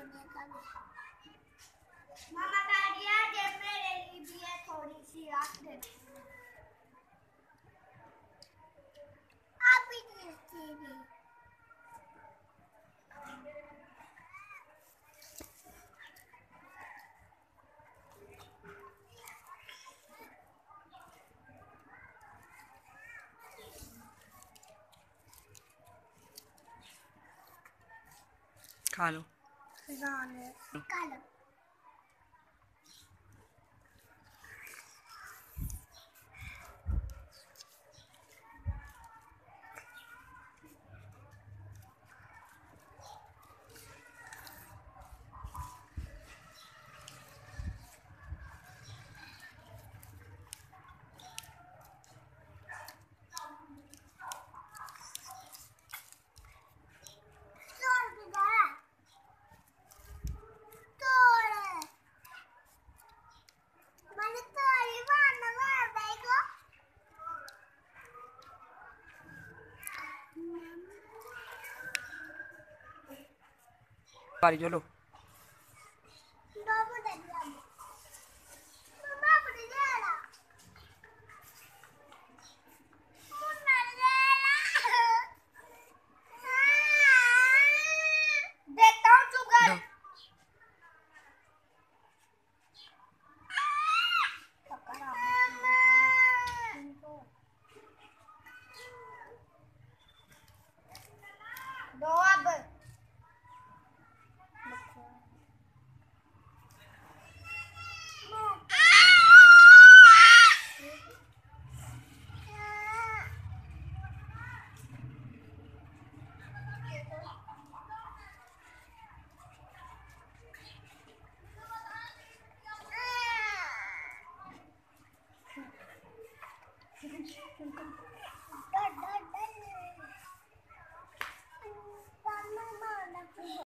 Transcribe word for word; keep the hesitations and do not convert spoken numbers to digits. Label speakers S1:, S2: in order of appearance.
S1: मामा दादिया जेब में ले ली भी है थोड़ी सी रख दे आप ही दीजिए
S2: खा लो
S1: खा लो
S2: बारी चलो
S1: दो अब Thank you.